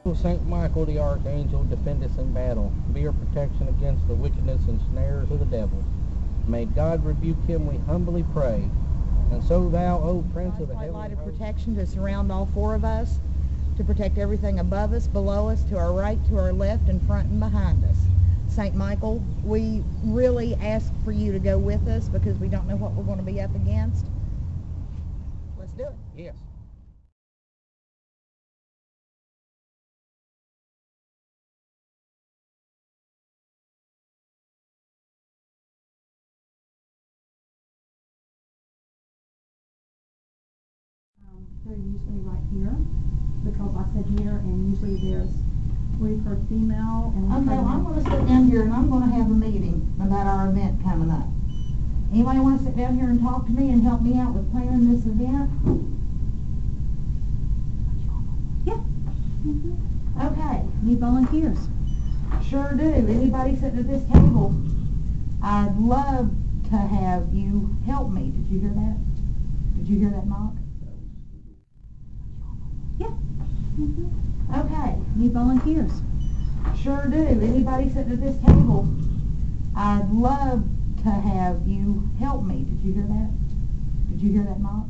Saint Michael the Archangel, defend us in battle. Be our protection against the wickedness and snares of the devil. May God rebuke him, we humbly pray. And so thou, O Prince of the heavenly light of protection to surround all four of us, to protect everything above us, below us, to our right, to our left, in front and behind us. St. Michael, we really ask for you to go with us because we don't know what we're going to be up against. Let's do it. Yes. They're usually right here because I said here, and usually we've heard female and we've Okay, well, I'm going to sit down here and I'm going to have a meeting about our event coming up. Anybody want to sit down here and talk to me and help me out with planning this event? Yeah. Okay. Need volunteers? Sure do. Anybody sitting at this table, I'd love to have you help me. Did you hear that? Did you hear that knock? Yeah. Okay. Need volunteers? Sure do. Anybody sitting at this table, I'd love to have you help me. Did you hear that? Did you hear that knock?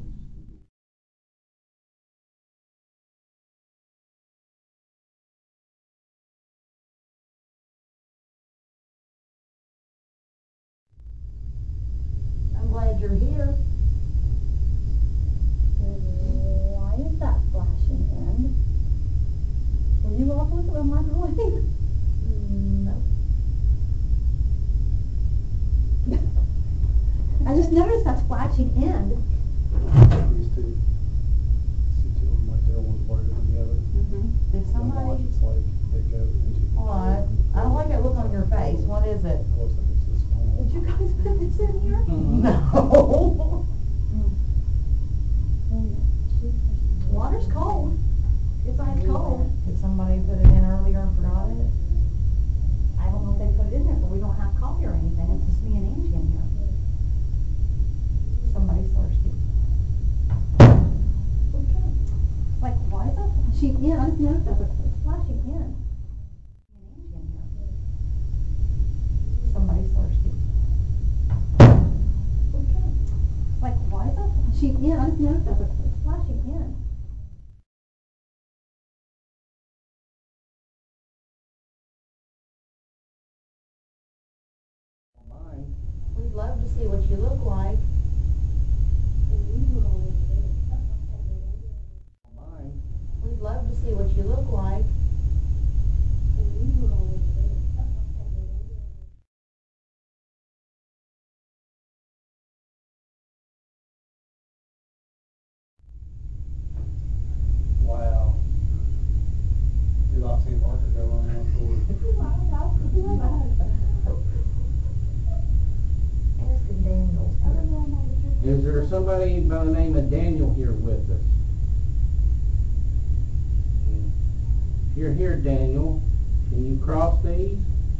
I'm glad you're here. Why is that flashing end? Were you off with a microwave? No. I just noticed that flashing end. These two. See two of them right there, one's brighter than the other. Did Watch, somebody? it's like they go into. What? I don't like that look on your face. What is it? It looks like it's this small. Did you guys put this in here? No. Water's cold. It's ice cold. Did somebody put it in earlier and forgot it? I don't know if they put it in there, but we don't have coffee or anything. It's just me and Angie in here. Somebody's thirsty. Okay. Like, why is that flashing in? I didn't know that was flashing in. Me and Angie in here. Somebody's thirsty. Okay. Like, why is that flashing in? I didn't know that was flashing in. We'd love to see what you look like. We'd love to see what you look like. Wow. You like seeing Parker go running outdoors. Asking Daniel. Is there somebody by the name of Daniel here with us? If you're here, Daniel, can you cross these?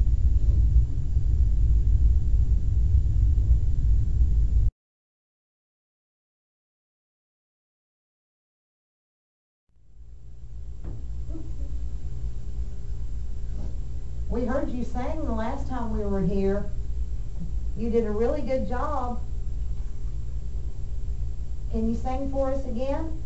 We heard you sing the last time we were here. You did a really good job. Can you sing for us again?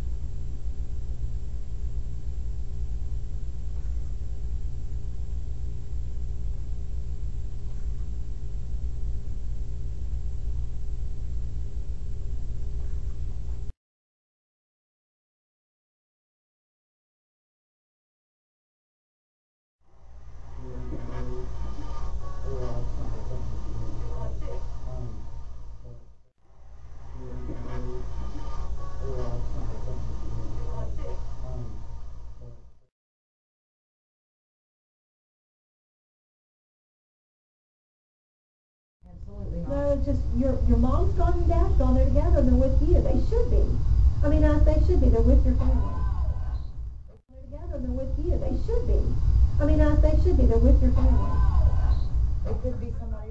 Absolutely not. No, it's just your mom's gone and dad's gone. They're together. They're with you. They should be. I mean, they should be. They're with your family. They're together. They're with you. They should be. I mean, they should be. They're with your family. It could be somebody.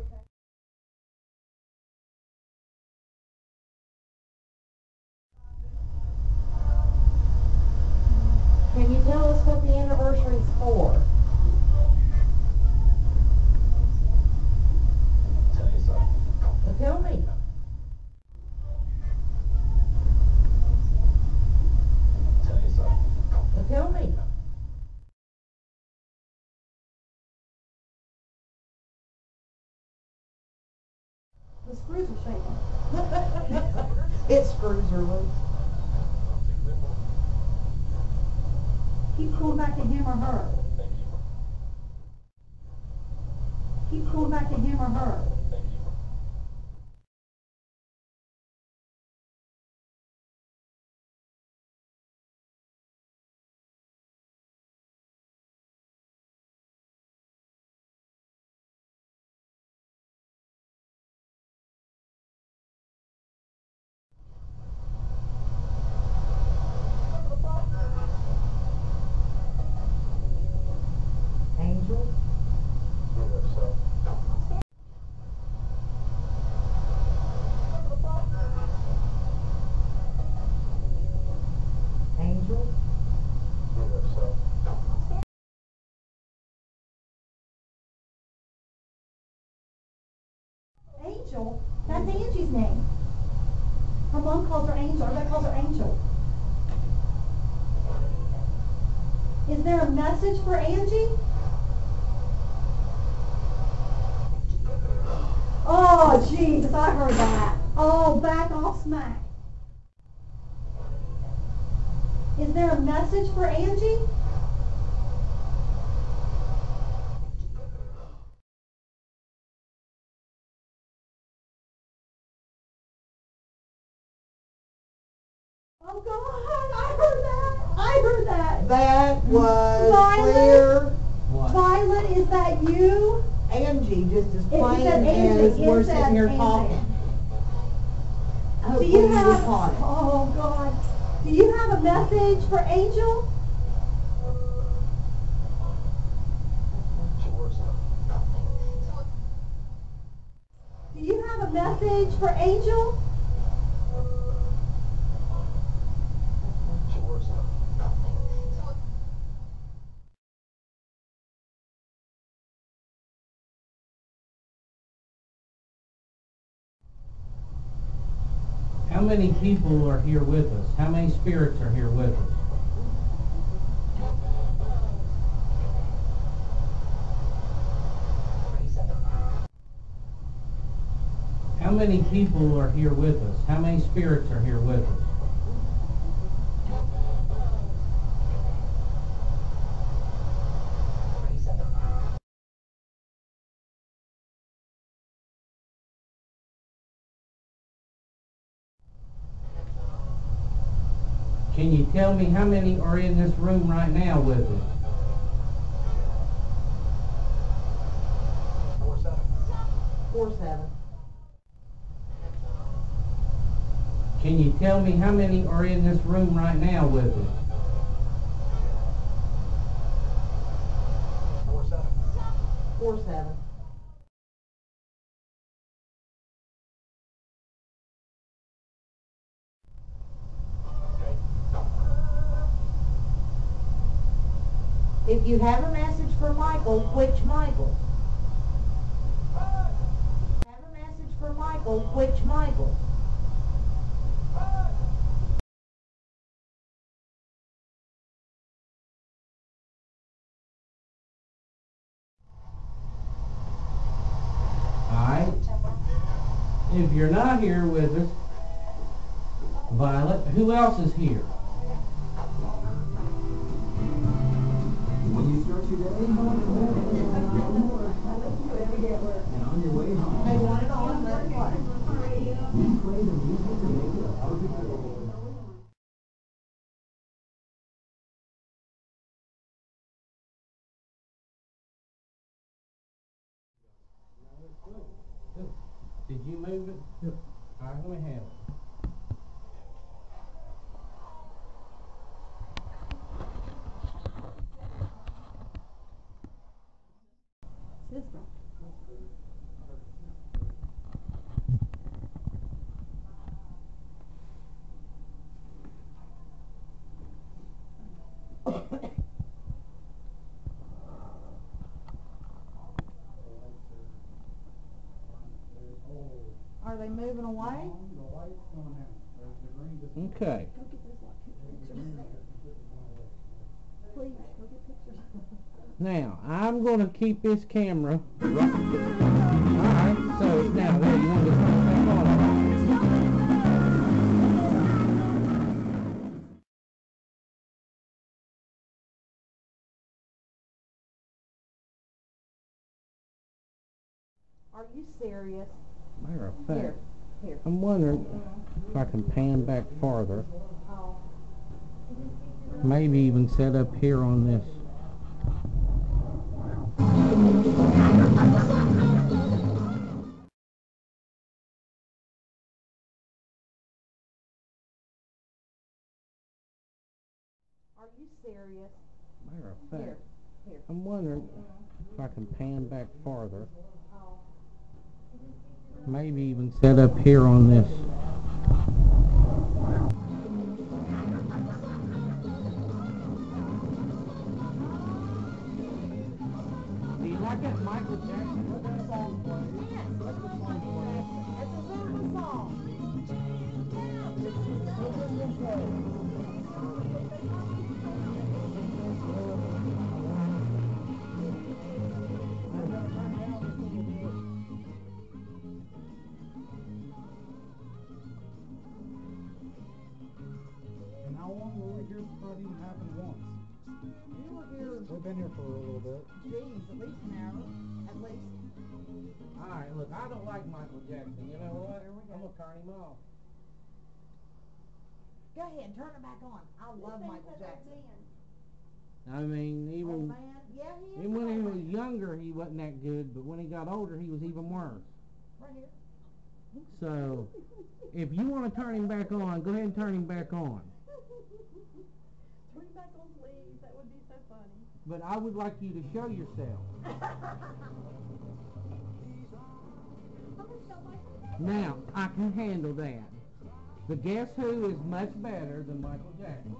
Can you tell us what the the anniversaries for? Tell you something. So tell me. Tell you something. So tell me. The screws are shaking. It screws are loose. Keep going back to him or her. Keep going back to him or her. Angel, Angel, Angel? That's Angie's name. Her mom calls her Angel. Everybody calls her Angel. Is there a message for Angie? Oh, Jesus, I heard that. Oh, back off smack. Is there a message for Angie? Oh, God, I heard that. I heard that. that was Violet? clear. What? Violet, is that you? Angie, just as It plain said Angie. as we're It sitting said here Angie. talking. Do Hopefully you you have, caught it. oh, God. Do you have a message for Angel? Do you have a message for Angel? How many people are here with us? How many spirits are here with us? How many people are here with us? How many spirits are here with us? Can you tell me how many are in this room right now with us? 4-7. Can you tell me how many are in this room right now with us? 4-7. If you have a message for Michael, which Michael? Have a message for Michael, which Michael? Alright? If you're not here with us, Violet, who else is here? When you start your day, and on your way home, They want it on, let it play. you play the music to make it a perfect day. Did you move it? Yep. Alright, let me have it. Sister. Are they moving away? The light's going out. The green just... Okay. Go get those lot pictures. Please, go get pictures. Now, I'm going to keep this camera right. Alright, so now, there, you want to turn it back on? Are you serious? Matter of fact, Here. I'm wondering if I can pan back farther. Oh. Maybe even set up here on this. Are you serious? Matter of fact, Here. I'm wondering if I can pan back farther. Oh. Maybe even set up here on this. Do you like that Michael Jackson? What that song plays? Yes. What's the song plays? That's a Zumba song. And how long were we here before it even happened once? We were here, We've been here for a little bit. geez, at least an hour. At least. Alright, look, I don't like Michael Jackson. You know what? Here we go. I'm going to turn him off. Go ahead, turn it back on. I love Michael Jackson. I mean, Old even, man, yeah, he is. even when an he old was man. younger, he wasn't that good, but when he got older, he was even worse. Right here. So, if you want to turn him back on, go ahead and turn him back on. Turn it back on, please. That would be so funny. But I would like you to show yourself. Now, I can handle that. But Guess Who is much better than Michael Jackson.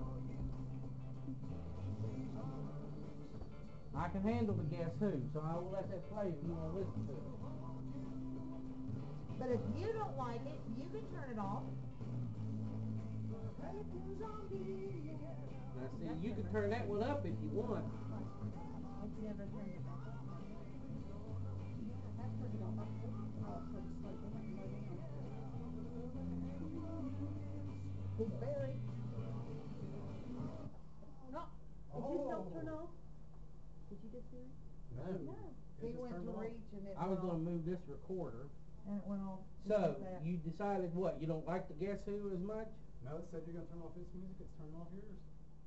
I can handle the Guess Who, so I will let that play if you want to listen to it. But if you don't like it, you can turn it off. Now see, you can turn that one up if you want. I've never turned it back on. I've turned it off. Big Barry. No. Did you don't turn off? Did you just hear it? No. He went to reach and it I was went going off. to move this recorder. And it went off. just So, like that. you decided what? You don't like the Guess Who as much? Now it said you're going to turn off his music, it's turning off yours.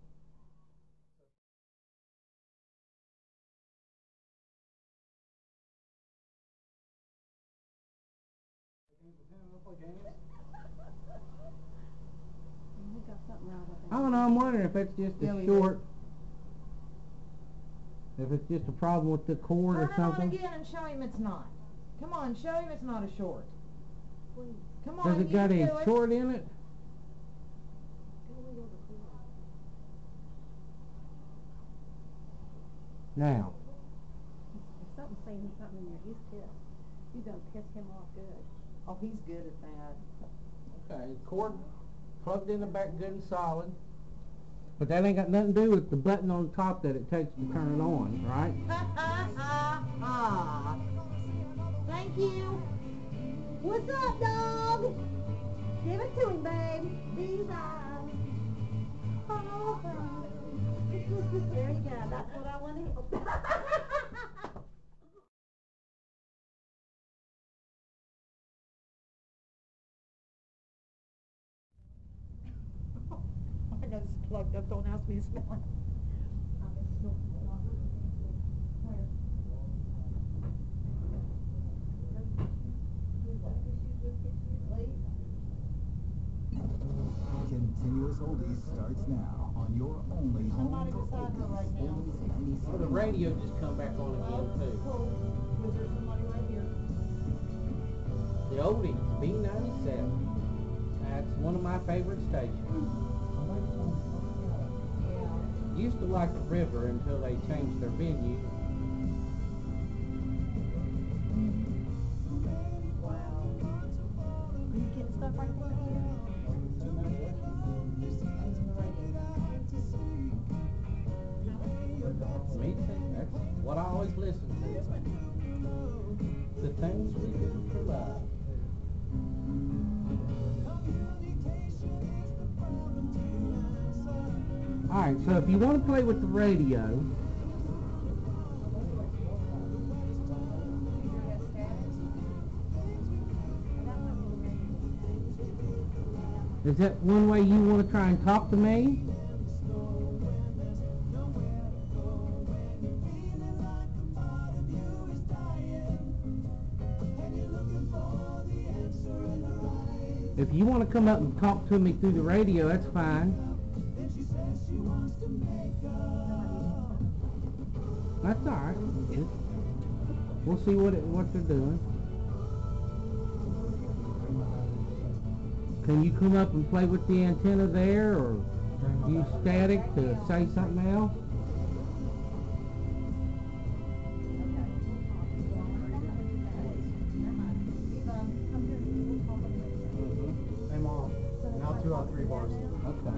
We got something wrong with that. I don't know, I'm wondering if it's just Yeah, a we short, if it's just a problem with the cord Turn or it on something. again and show him it's not. Come on, show him it's not a short. Please. Come on, Does it you got can a do it. short in it? Go away on the floor. Now, If something's saying something in there, he's pissed. You done pissed him off good. Oh, he's good at that. okay, cord plugged in the back good and solid. But that ain't got nothing to do with the button on top that it takes to turn it on, right? Thank you. What's up, dog? Give it to him, babe. These eyes. There you go. That's what I want to hear. My nose is plugged up. Don't ask me to smell it. I've been snorting a lot. Where? Continuous Oldies starts now on your only home Somebody for beside her right now. Oldies. Oh, the radio just come back on again too. Cool. Was there somebody right here? The oldies, B97. That's one of my favorite stations. Yeah. Used to like the river until they changed their venue. Wow. up right there? Me too. That's what I always listen to. The things we do for love. Alright, so if you want to play with the radio, is that one way you want to try and talk to me? If you want to come up and talk to me through the radio, that's fine. That's alright. We'll see what they're doing. Can you come up and play with the antenna there, or use static to say something else? Same on. Now 2 out of 3 bars. Okay.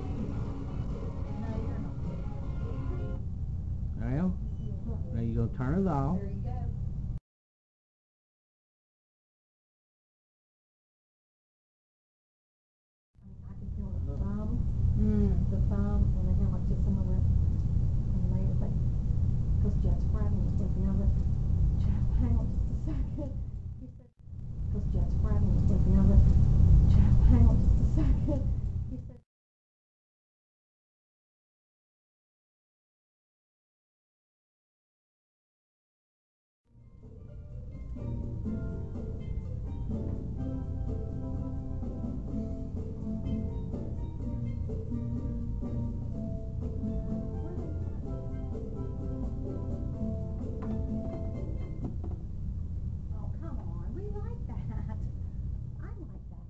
Well, now you go turn it off. There you go. I can feel the thumb, and then how much just some of it, and later, it's like, because Jeff's prattling with something, now that, Jeff, hang on just a second. He said, because Jeff's prattling with something, now that, Jeff, hang on just a second. He said, oh, come on, we like that. I like that.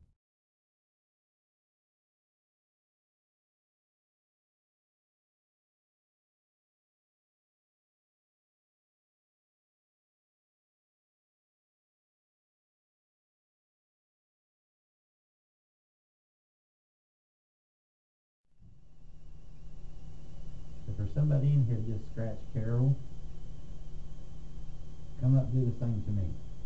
If there's somebody in here that just scratched Carol, come up and do the same to me.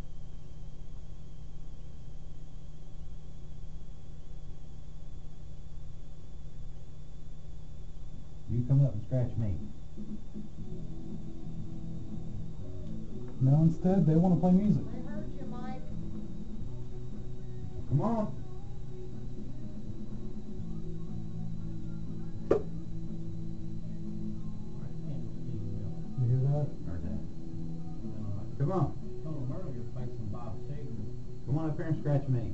You come up and scratch me. No, instead, they want to play music. I heard you, Mike. Come on. You hear that? Or that. Come on. Told him earlier, play some Bob Seger. Come on up here and scratch me.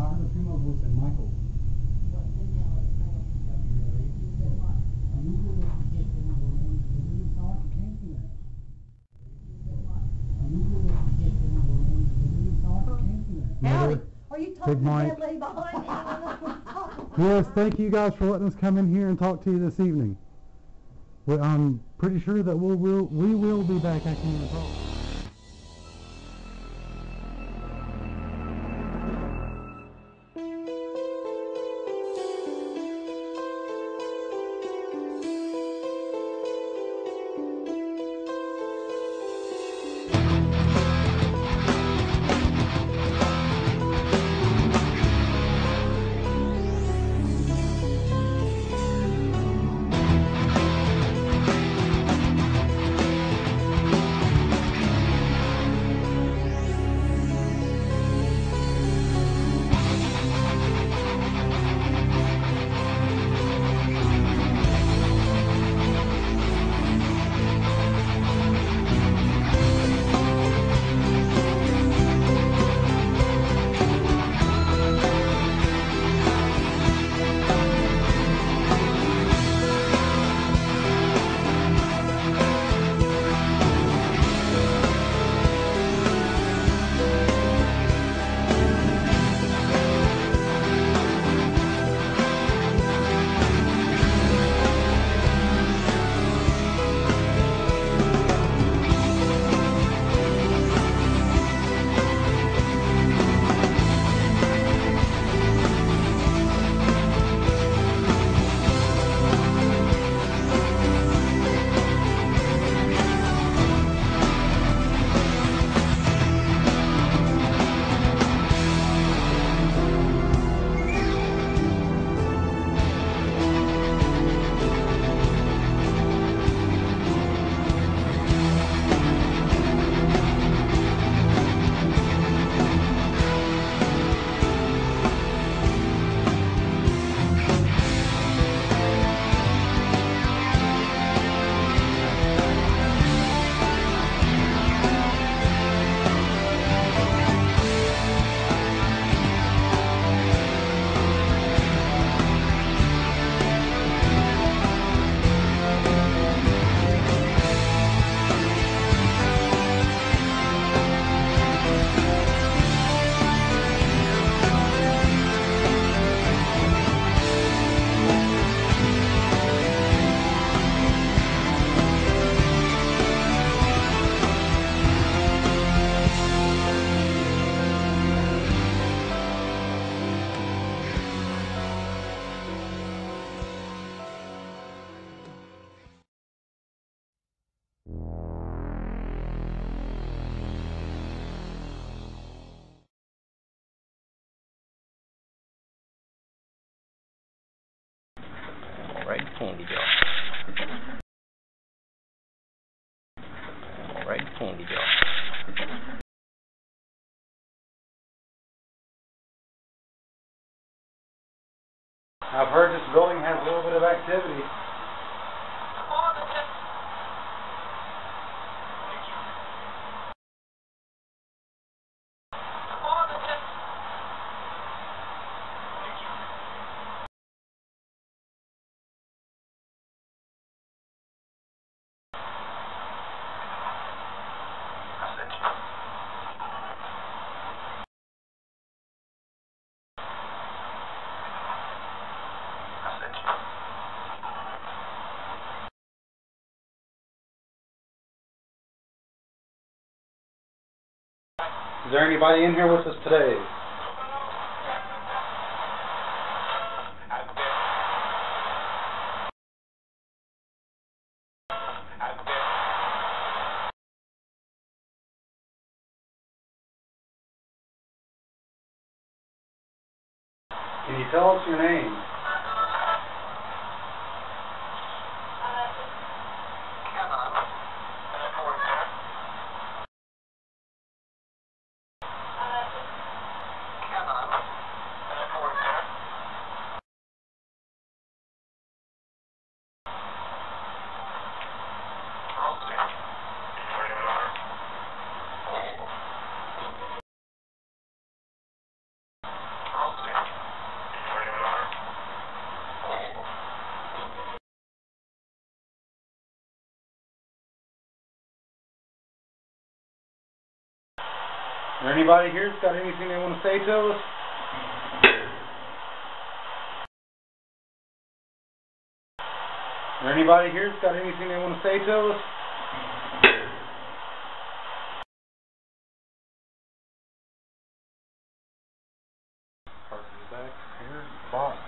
heard a female voice in Michael. Howdy. Are you Big talking to Mike. that lady behind me? Yes, thank you guys for letting us come in here and talk to you this evening. I'm pretty sure that we will be back acting in the talk. Red candy jar. Red candy jar. I've heard this building has a little bit of activity. Is there anybody in here with us today? Can you tell us your name? there anybody here that's got anything they want to say to us? Is there anybody here that's got anything they want to say to us? Park in the back here, box.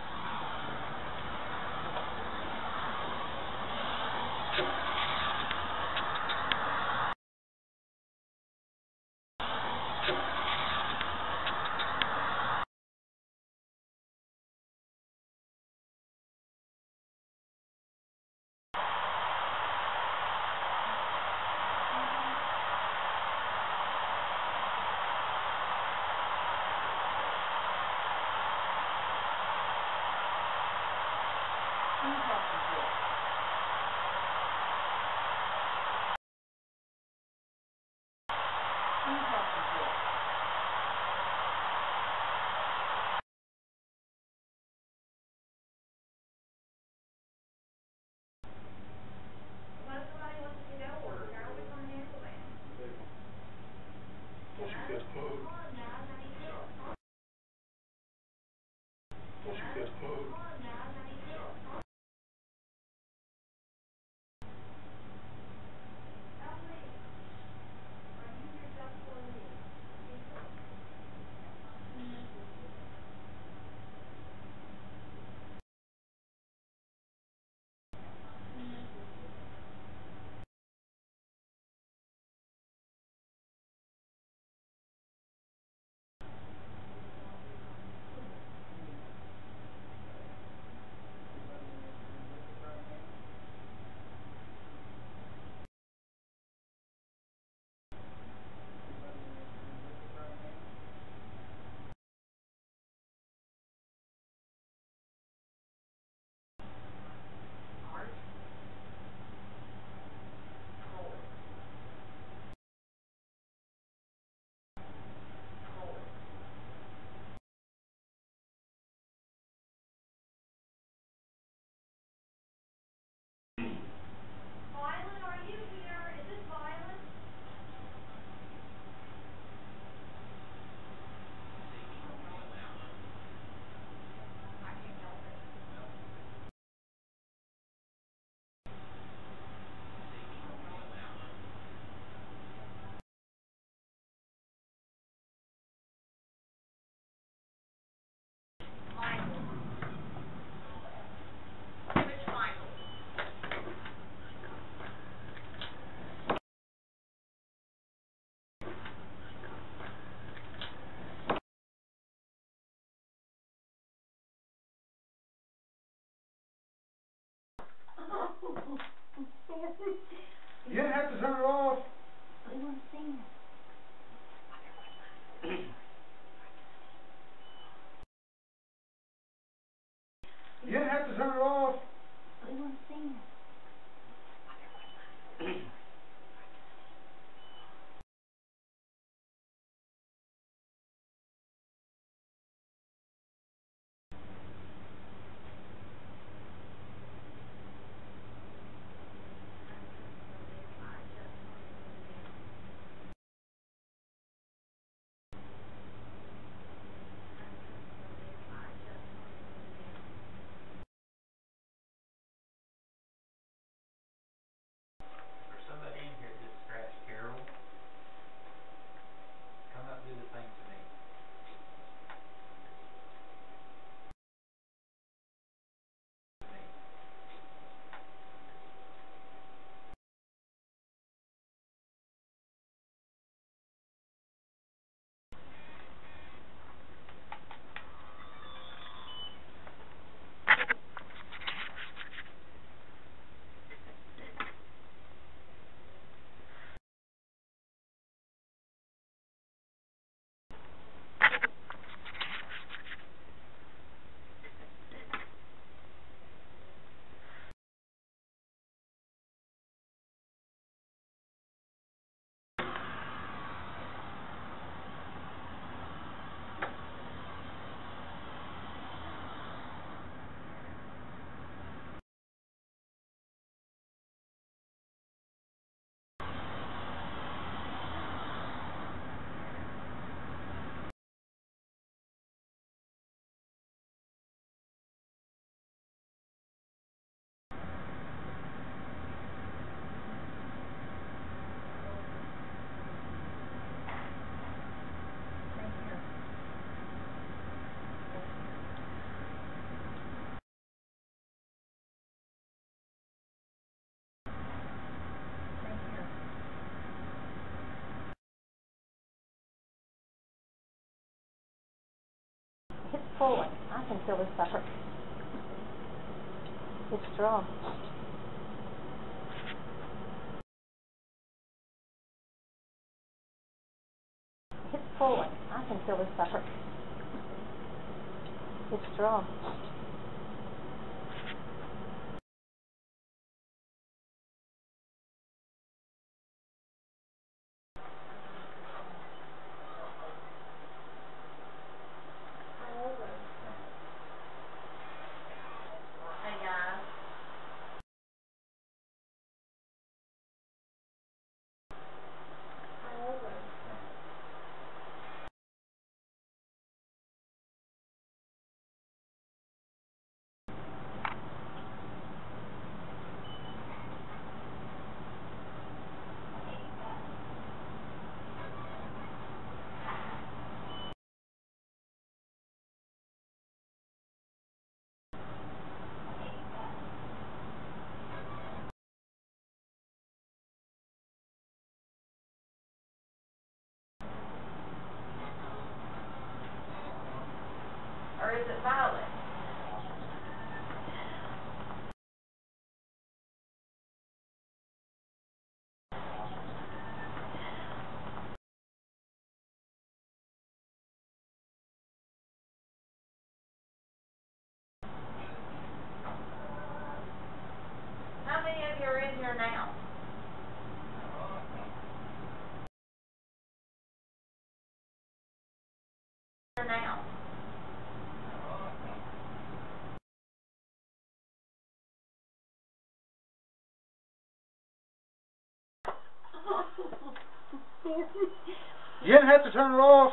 You didn't have to turn it off. I want to see it. You didn't have to turn it off. I want to see it. For somebody in here just scratched Carol, come up and do the same to me. pulling. I can feel this sucker. It's strong. It's pulling. I can feel this sucker. It's strong. Or is it violet? How many of you are in here now? Now. You didn't have to turn it off.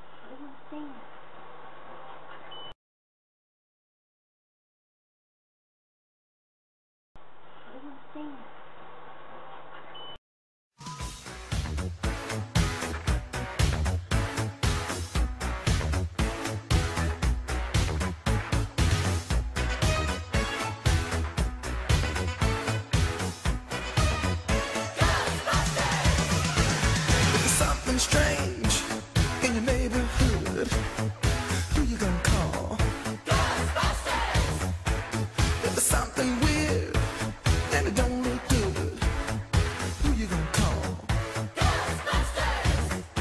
Something strange in your neighborhood. Who you gonna call? Ghostbusters! If there's something weird and it don't look good, who you gonna call? Ghostbusters!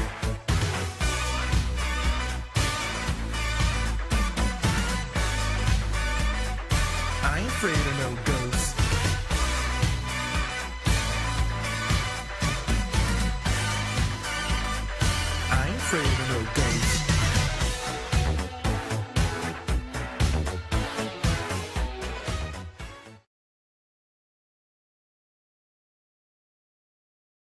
I ain't afraid of no ghosts. I ain't afraid of no ghosts.